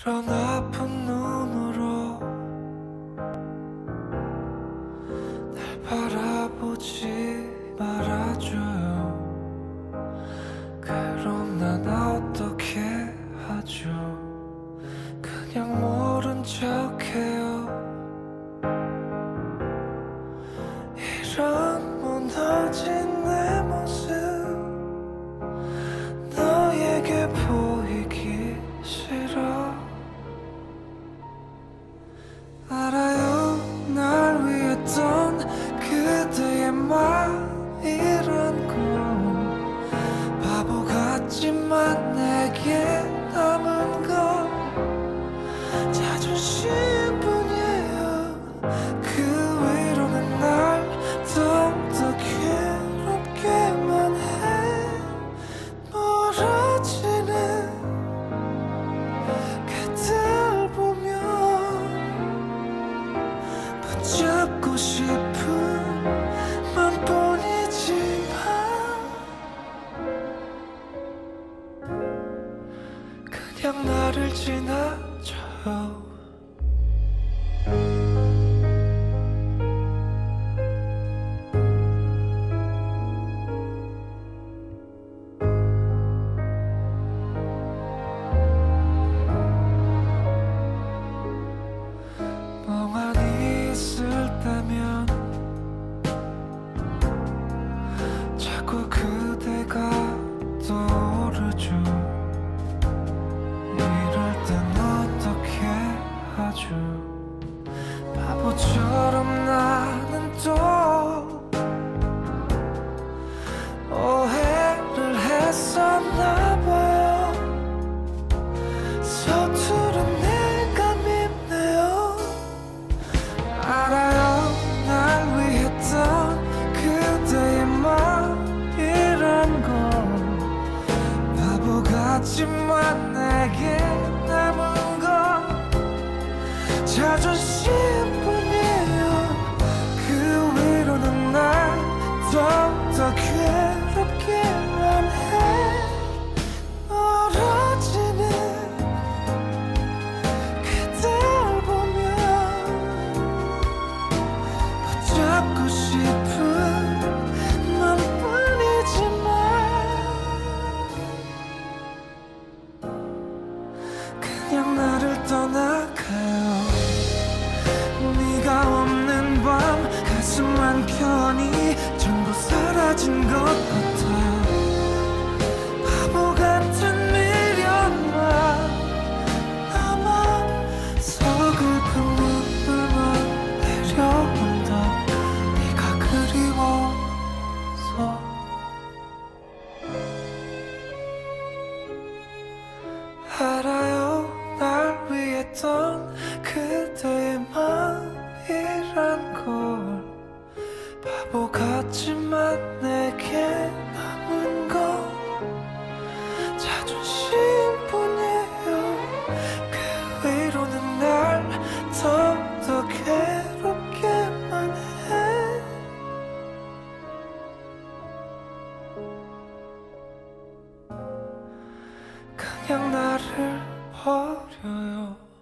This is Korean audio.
이런 아픈 눈으로 날 바라보지 말아줘요. 그럼 난 어떻게 하죠? 그냥 모른 척해요. 이런 무너진 내 모습 너에게 보이기 싫어. 알아요, 날 위했던 그대의 말이란 건 바보 같지만 내게 남은 건 자존심뿐이에요. 그 위로는 날 더욱더 괴롭게만 해. 멀어지는 그댈 보며 붙잡고 싶은 맘뿐이지만 그냥 나를 지나쳐요. 멍하니 있을 때면 자꾸 그대가 떠오르죠. 이럴 땐 어떻게 하죠? 바보처럼 나는 또 오해를 했었나 봐요. 서투른 내가 밉네요. 알아요, 날 위했던 그대의 말이란 건 바보 같지만 내게 남은 건 자존심뿐이에요. 그 위로는 날 더욱더 괴롭게만 해. 멀어지는 그댈 보며 붙잡고 싶은 맘뿐이지만 그냥 나를 떠나가요. 네가 없는 밤 가슴 한켠이 전부 사라진 것 같아요. 바보 같은 미련만 남아 서글픈 눈물만 내려온다. 네가 그리워서. 알아요, 날 위했던 그대의 마음이란 걸 바보 같지만 내게 남은 건 자존심뿐이에요. 그 위로는 날 더욱더 괴롭게만 해. 그냥 나를 버려요.